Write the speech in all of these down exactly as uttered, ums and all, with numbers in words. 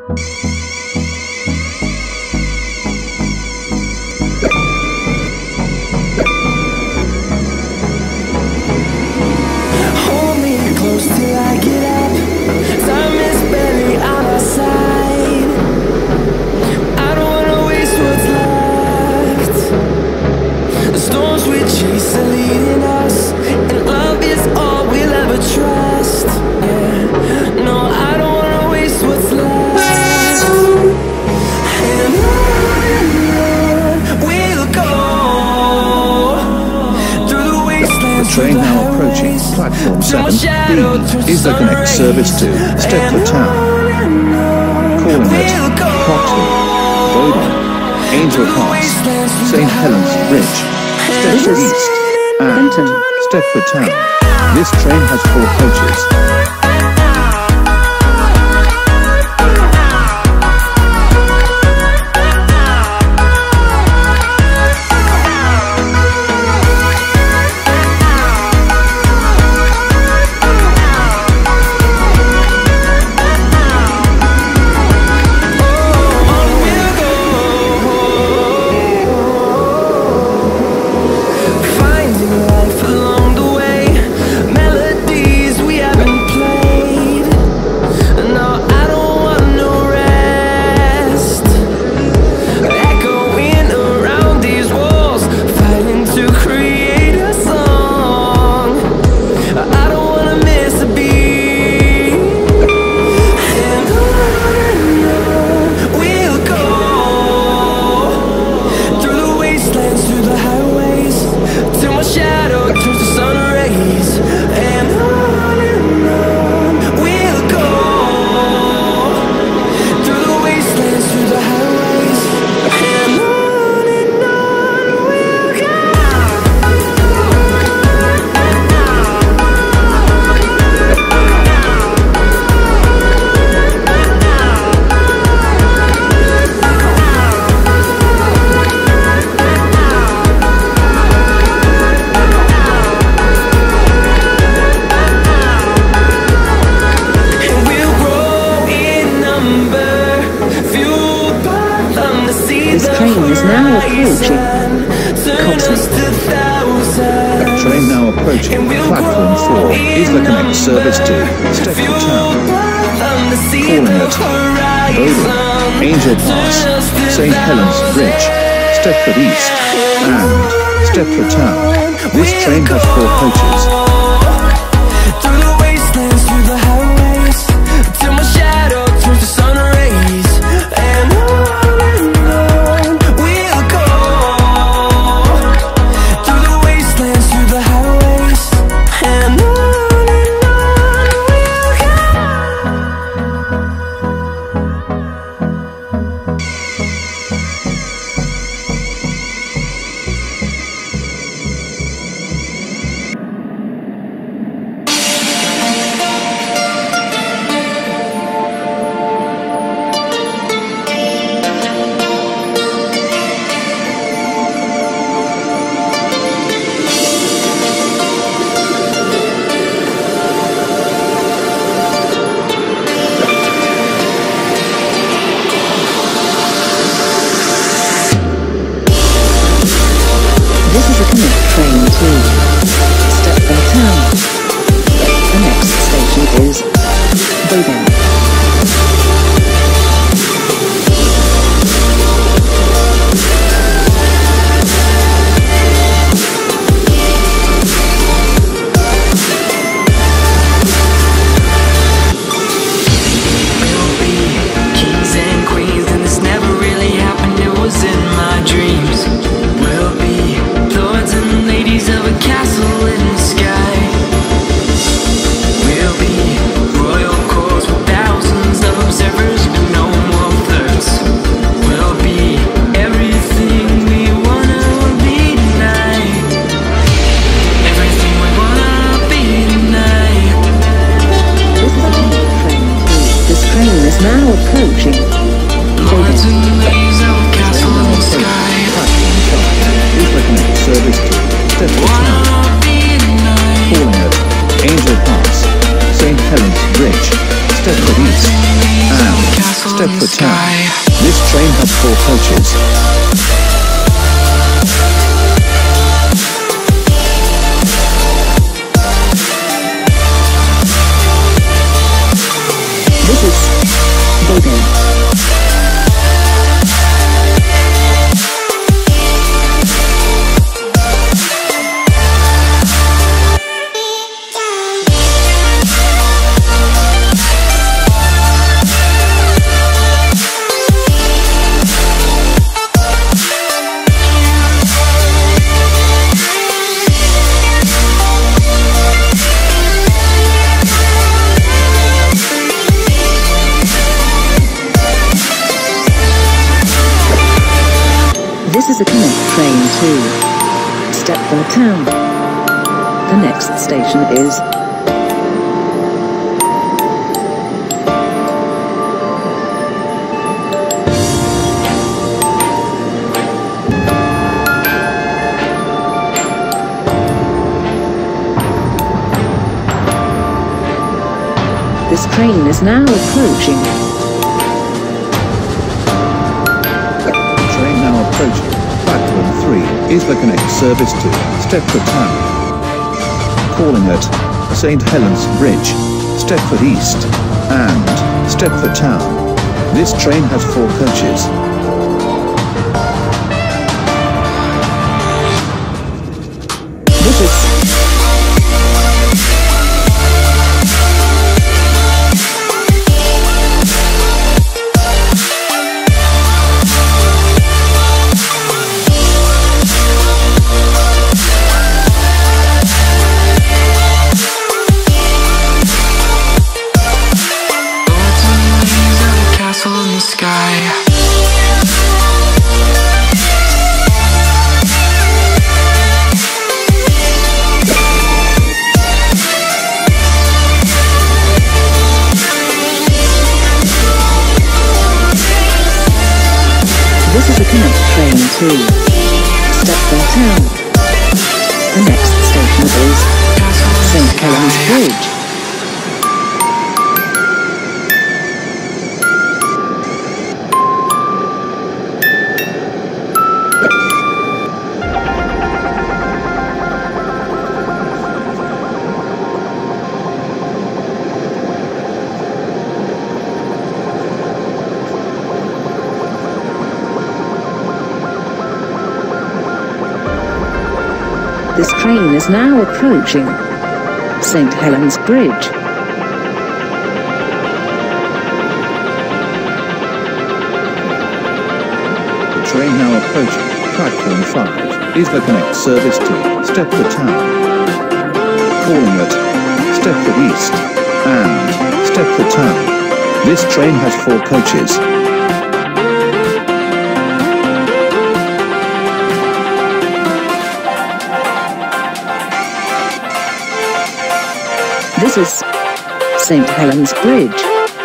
Hold me close till I get up. Time is barely on our side. I don't wanna waste what's left. The storms we chase are leading us, and love is all we'll ever trust. Yeah, no, I don't wanna waste what's left. And on and on we'll go through the wastelands. The train now approaching platform seven B is the connect service to Stepford Town, calling at Croxley, Bowden, Angel Pass, Saint Helens Bridge, Stepford East, and Benton. Stepford Town. This train has four coaches. This train is now approaching Croxley. The train now approaching platform four is the connect service to Stepford Town, calling at Bowden, Angel Pass, Saint Helens Bridge, Stepford East, and Stepford Town. This train has four coaches. This is a connect train to Stepford Town. The next station is Bowden. Now approaching Bowden. Service to Stepford Town, calling at Angel Pass, Saint Helens Bridge, Stepford East, and Stepford Town. This train has four coaches. This is Benton. This is a connect train to Stepford Town. The next station is This train is now approaching. Train now approaching. Platform three is the connect service to Stepford Town. Calling at Saint Helens Bridge, Stepford East, and Stepford Town. This train has four coaches. This is This is a connect train to Stepford Town. The next station is Saint Helens Bridge. This train is now approaching Saint Helens Bridge. The train now approaching platform five is the connect service to Stepford Town. Calling at Stepford East and Stepford Town. This train has four coaches. This is Saint Helens Bridge.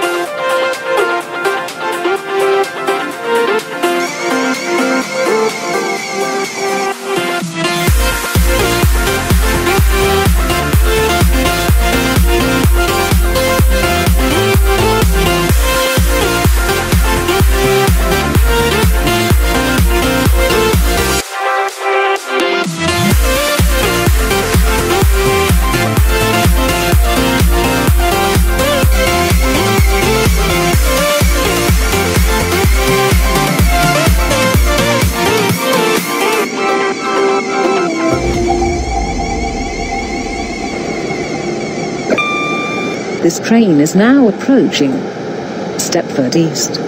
This train is now approaching Stepford East.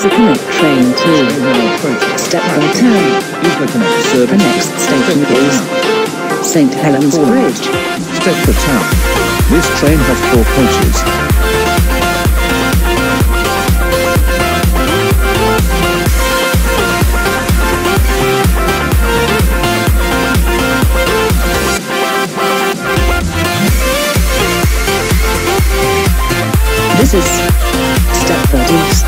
is a connect train to Stepford Town. The next station is Saint Helens Bridge. Stepford Town. This train has four coaches. This is Stepford East.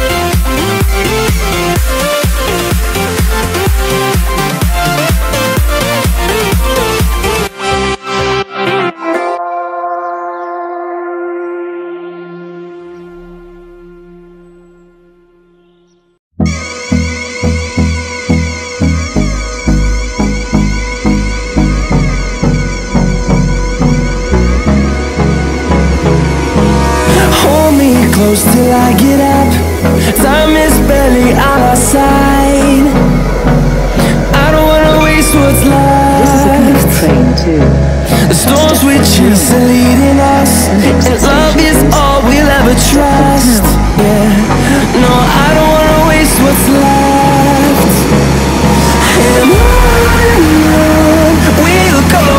Close till I get up. Time is barely on our side. I don't wanna waste what's left. This is a connect train too. The storms we chase are leading us, and love is all we'll ever trust. Yeah, no, I don't wanna waste what's left. And on and on we'll go,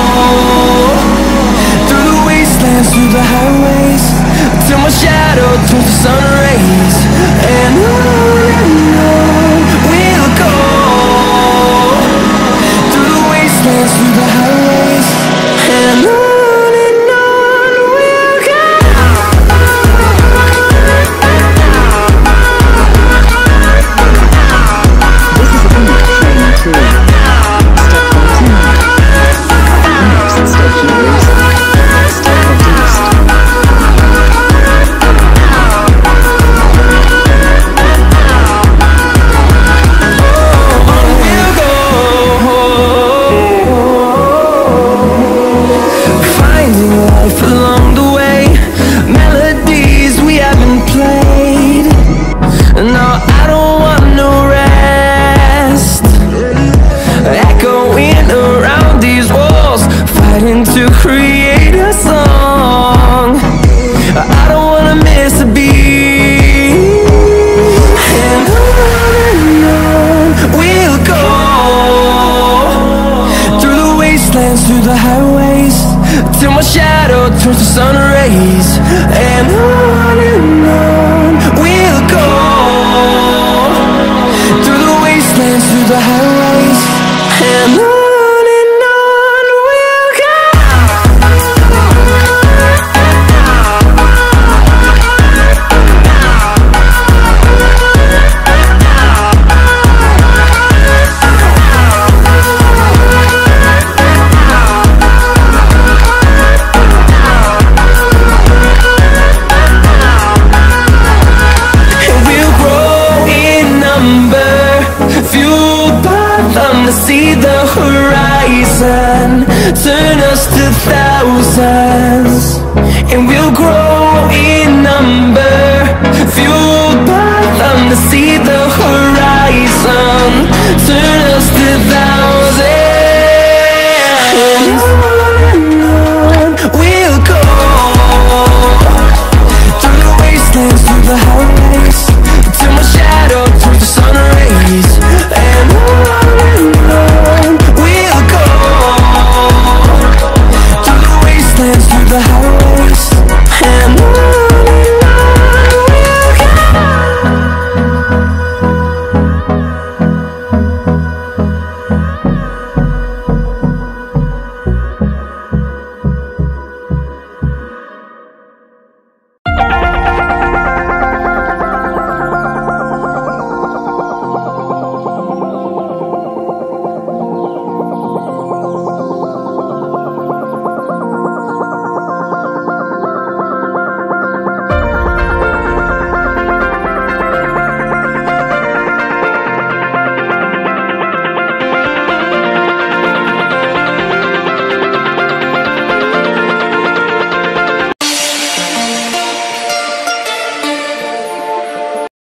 through the wastelands, through the highways, till my shadow turns to sun rays. And on and on we'll go, through the wastelands, through the highways, and on and on we'll go. This is a connect train to Stepford Town. The next station is Stepford East. Along the way, melodies we haven't played. No, I don't want no rest. Echoing around these walls, fighting to create a song. I don't wanna miss a beat. And on and on we'll go, through the wastelands, through the highways, till my shadow turns to sun rays. And on and on we'll go, through the wastelands, through the highways, and on and on we'll go. See the horizon, turn us to thousands.